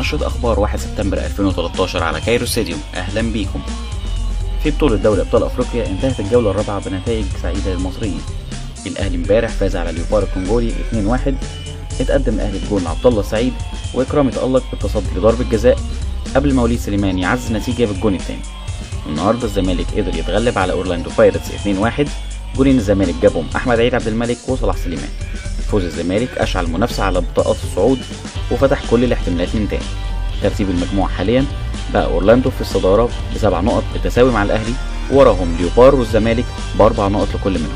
نشرة أخبار 1 سبتمبر 2013 على كايرو ستاديوم. أهلا بيكم. في بطولة دوري أبطال أفريقيا انتهت الجولة الرابعة بنتائج سعيدة للمصريين. الأهلي امبارح فاز على اليوبار الكونغولي 2-1. اتقدم الأهلي بجول عبد الله السعيد، وإكرامي تألق بالتصدي لضربة جزاء قبل ما وليد سليمان يعزز النتيجة بالجون الثاني. النهارده الزمالك قدر يتغلب على أورلاندو بايرتس 2-1. جولين الزمالك جابهم أحمد عيد عبد الملك وصلاح سليمان. فوز الزمالك أشعل المنافسة على بطاقات الصعود وفتح كل الاحتمالات من تاني. ترتيب المجموعة حاليا بقى أورلاندو في الصدارة ب7 نقط بالتساوي مع الأهلي، ووراهم اليوبار والزمالك ب4 نقط لكل منهم.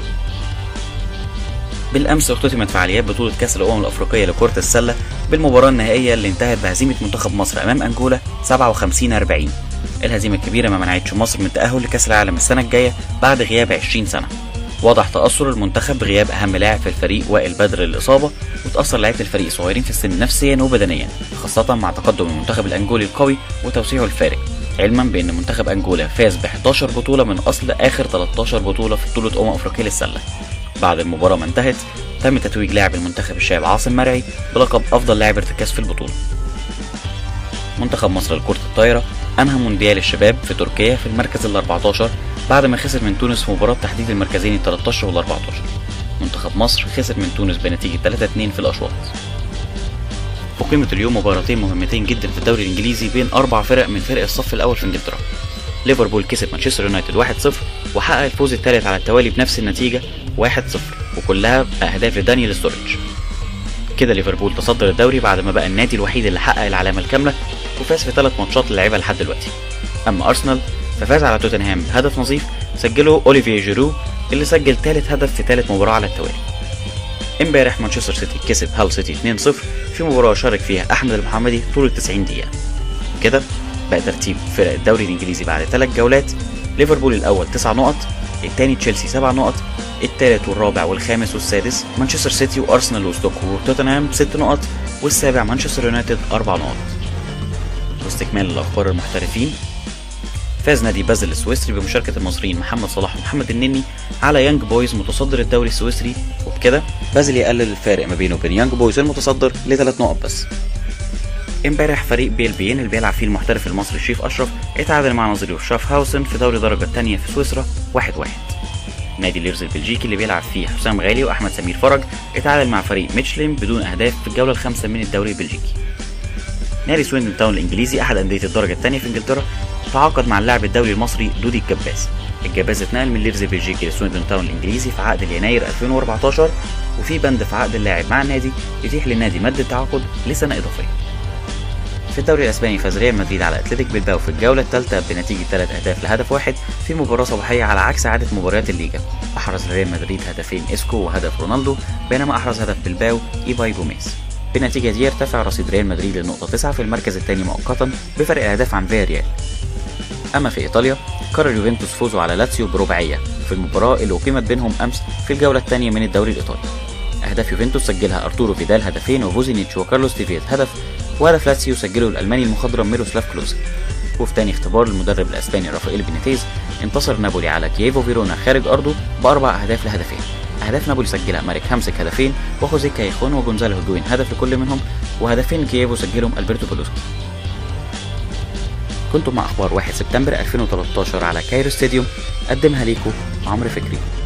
بالأمس اختتمت فعاليات بطولة كأس الأمم الأفريقية لكرة السلة بالمباراة النهائية اللي انتهت بهزيمة منتخب مصر أمام أنجولا 57-40. الهزيمة الكبيرة ما منعتش مصر من التأهل لكأس العالم السنة الجاية بعد غياب 20 سنة. وضح تأثر المنتخب بغياب أهم لاعب في الفريق وائل بدر للإصابة، وتأثر لعيبة الفريق صغيرين في السن نفسيا وبدنيا، خاصة مع تقدم المنتخب الأنجولي القوي وتوسيعه الفارق، علما بأن منتخب أنجولا فاز ب11 بطولة من أصل آخر 13 بطولة في بطولة أفريقيا للسلة. بعد المباراة ما انتهت تم تتويج لاعب المنتخب الشاب عاصم مرعي بلقب أفضل لاعب ارتكاز في البطولة. منتخب مصر لكرة الطايرة أنهى مونديال الشباب في تركيا في المركز ال14 بعد ما خسر من تونس في مباراة تحديد المركزين ال13 وال14. منتخب مصر خسر من تونس بنتيجة 3-2 في الأشواط. أقيمت اليوم مباراتين مهمتين جدا في الدوري الإنجليزي بين 4 فرق من فرق الصف الأول في إنجلترا. ليفربول كسب مانشستر يونايتد 1-0 وحقق الفوز الثالث على التوالي بنفس النتيجة 1-0، وكلها أهداف لدانيال ستوريدج. كده ليفربول تصدر الدوري بعد ما بقى النادي الوحيد اللي حقق العلامة الكاملة وفاز في 3 ماتشات اللي لعبها لحد دلوقتي. أما أرسنال ففاز على توتنهام بهدف نظيف سجله أوليفيه جيرو اللي سجل ثالث هدف في ثالث مباراة على التوالي. امبارح مانشستر سيتي كسب هال سيتي 2-0 في مباراة شارك فيها أحمد المحمدي طول 90 دقيقة. كده بقى ترتيب فرق الدوري الإنجليزي بعد 3 جولات: ليفربول الأول 9 نقط، الثاني تشيلسي 7 نقط، الثالث والرابع والخامس والسادس مانشستر سيتي وأرسنال وستوك وتوتنهام 6 نقط، والسابع مانشستر يونايتد 4 نقط. واستكمال الأخبار المحترفين، فاز نادي بازل السويسري بمشاركة المصريين محمد صلاح ومحمد النني على يانج بويز متصدر الدوري السويسري، وبكده بازل يقلل الفارق ما بينه وبين يانج بويز المتصدر ل3 نقط بس. امبارح فريق بيلبين اللي بيلعب فيه المحترف المصري شريف أشرف اتعادل مع نظيره شافهاوسن في دوري درجة الثانية في سويسرا 1-1. نادي ليرز البلجيكي اللي بيلعب فيه حسام غالي وأحمد سمير فرج اتعادل مع فريق ميتشلين بدون أهداف في الجولة ال5 من الدوري البلجيكي. نادي سويندون تاون الإنجليزي أحد أندية الدرجة الثانية في إنجلترا تعاقد مع اللاعب الدولي المصري دودي الجباز. الجباز اتنقل من ليرز البلجيكي لسويندون تاون الإنجليزي في عقد يناير 2014، وفي بند في عقد اللاعب مع النادي يتيح للنادي مد التعاقد لسنة إضافية. في الدوري الاسباني فاز ريال مدريد على اتلتيك بلباو في الجوله الثالثه بنتيجه 3 أهداف لهدف واحد في مباراه صباحيه على عكس عاده مباريات الليجا. احرز ريال مدريد هدفين اسكو وهدف رونالدو، بينما احرز هدف بلباو ايفاي جوميز. بالنتيجه دي ارتفع رصيد ريال مدريد للنقطه 9 في المركز الثاني مؤقتا بفرق اهداف عن فياريال. اما في ايطاليا قرر يوفنتوس فوزه على لاتسيو برباعيه في المباراه اللي اقيمت بينهم امس في الجوله الثانيه من الدوري الايطالي. اهداف يوفنتوس سجلها ارتورو فيدال هدفين وفوزينيتش وكارلوس تيفيز هدف، وهدف لاتسيو سجله الألماني المخضرم ميروسلاف كلوزا. وفي تاني اختبار للمدرب الأسباني رافائيل بينيتيز انتصر نابولي على كييفو فيرونا خارج أرضه ب4 أهداف لهدفين. أهداف نابولي سجلها ماريك هامسك هدفين وخوزيه كايخون وجونزالو هيجوين هدف لكل منهم، وهدفين كييفو سجلهم ألبرتو بولوسكي. كنتم مع أخبار 1 سبتمبر 2013 على كايرو ستاديوم، قدمها ليكم عمرو فكري.